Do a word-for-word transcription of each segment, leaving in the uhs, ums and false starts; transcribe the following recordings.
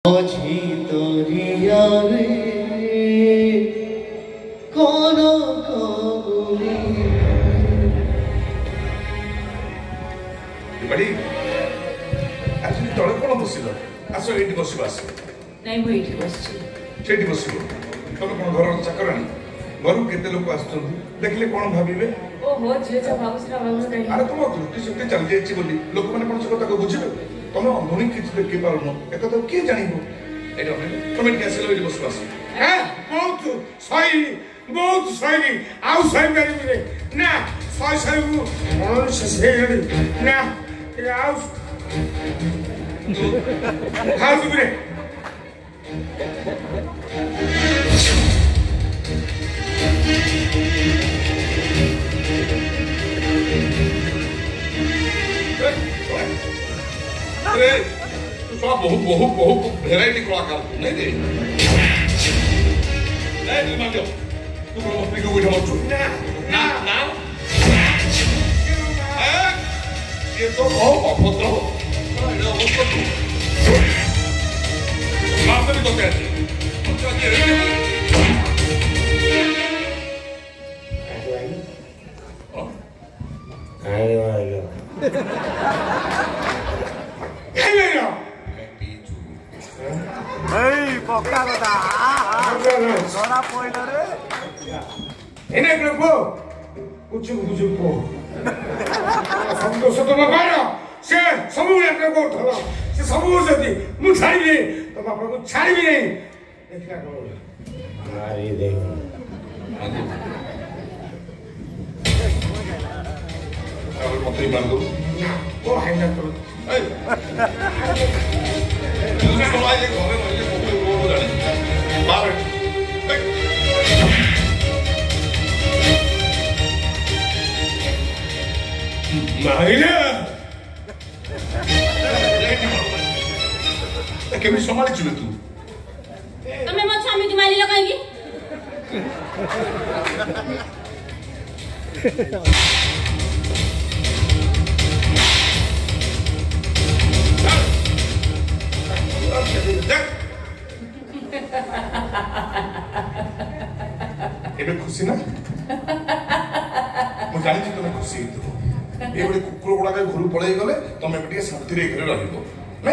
माझी तोरिया रे कौन कबूली बड़ी आज तले कौन बसिल आस ये बस आस नहीं वो ये बस से बस तुम कौन घर चाकरानी घर केते लोक आस देखले कौन भाविबे ओ हो जे जा भावसरा भावसरा कहीं अरे तुम दृष्टि शक्ति चल जाइछि बोली लोक माने कोन से कथा को बुझिबे तुम अनुभवी किछ देख के पारुनो एक तो के जानिबो एटा तुम के आसे लोई बस आस हैं बहुत सही बहुत सही आउ सही मेरी रे ना सही सही और से से ना आउ हाउ रे अरे तू सब बहुत बहुत बहुत वैरायटी कलाकार तू नहीं दे नहीं मान जाओ तू को मस्ती को बैठा मत ना ना ना ये तो बहुत अभद्र हो ये अभद्र तू माफ भी तो कहते अच्छा ये आयो आयो Hey, pokka kota. Sora poiler re. Ini kenapa? Kucing kucing po. संतोष तो बाबा से समूह ने को थला से समूह से दी मु छाड़ी भी तो बाबा को छाड़ी भी नहीं देखला करो हमारी देखो अब मत ही मान दो वो है ना करो ए तू तो आए घरे मले को को जानी बाहर माइले केमी संभाली छिले तू तुम्हें मत स्वामी की माली लगाएंगी एबे खुशी ना मु जानि छी तमे खुशी हेतु ए बडे कुकुर गुडा के घर पळै गले तमे बटे शांति रे घरे रहिबो नै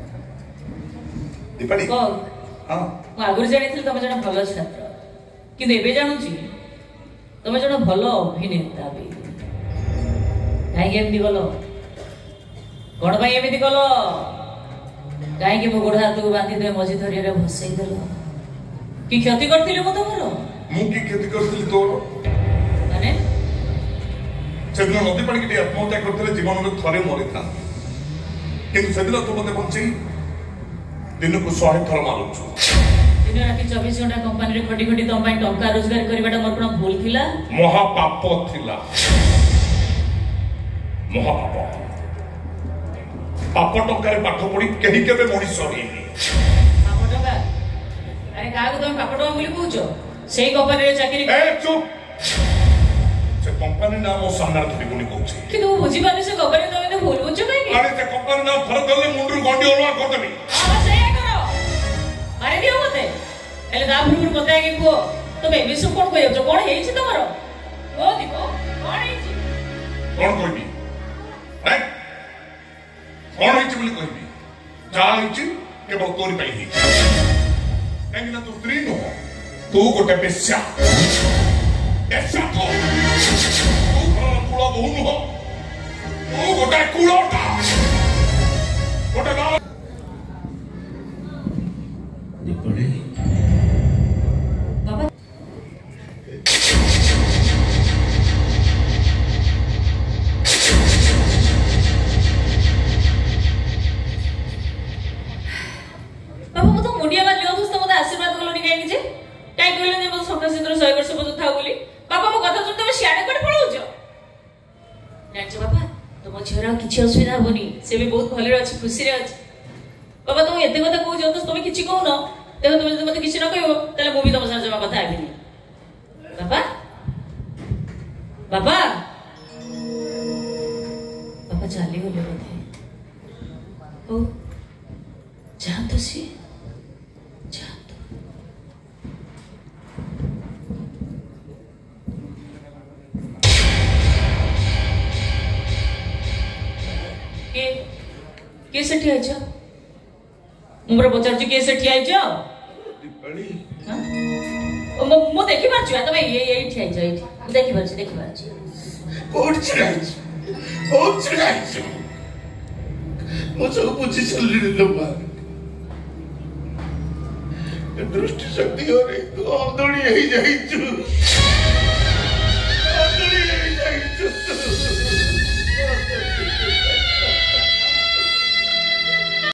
दीपाली को हां मु आगुर जानिथिल तमे जण भलो छात्र कि एबे जानु छी तमे जण भलो अभिनेता बे काई एमदी गलो कोन भाई एमदी गलो काई के मो गोड़ हाथ को बांधी दे मझी धरिया रे भसई देलो की क्षति करथिले मो तमरो मु की क्षति करथिल तोर माने सेदिन नदी पानी के आत्महत्या करथिले जीवन में थरे मरि था किंतु सेदिन तू मते बंचई दिन को सौ थर मारुछु दिन राति चौबीस घंटा कंपनी रे खटी खटी तम पई टंका रोजगार करबाटा मोर कोन भूल थिला महा पाप थिला महा पाप पाप टंका रे पाठ पड़ी केही केबे मनिष हेनी पाप टंका अरे कागो तुम पाप टंका बोली कहूचो सेही कंपनी रे चाकरी ए चुप से कंपनी नाम ओ सामने धरि गुनी कहूची कि तू बुझी पानी से कंपनी तमे तो भूल बुझो काई अरे से कंपनी नाम थर गले मुंडू गंडी ओलवा कर देबी हां सही करो मारे दियो मते एले दा भूल बताए कि को तमे विश्व कोन कहयो जो कोन हेई छी तमरो ओ दीपो कोन हेई छी कोन कहबी हैं कोन हेई छी बोली कहबी जा हेई छी केवल तोरी पई हेई काहे ना तू स्त्री नो तू गोटे बेश्या बेश्या तो तू घर कुला बहु नो तू गोटे कुलोटा गोटे गाँव दीपड़ी बाबा बाबा मो तो मुंडिया मार लियो दोस्त मते आशीर्वाद कलोनी काई जे काई कहले जे मो सफा सिंदर सौ वर्ष पज था बोली बाबा मो कथा सुन तमे सियाडे कोड पळौछ जान बाबा तो मो छोरा किछि असुविधा होनी से भी बहुत भले अछि खुशी रे अछि बाबा तुम एते कथा कहू जो तुम किछि कहू न देखो तुम जदि मते किछि न कहबो तले मो भी तुम साथ जमा कथा हेबिनी बाबा बाबा बाबा चली गले बोधे ओ जान तो सी के से ठिया छ उमर पचार छी के से ठिया छ दीपाली हां मो मो देखि पाछु तमे ये ये ठिया छ ये देखि पाछु देखि पाछु कोड छिराइ कोड छिराइ मो सब बुझी चलली लो मां दृष्टि शक्ति हो रही तू अंधड़ी ही जाई छु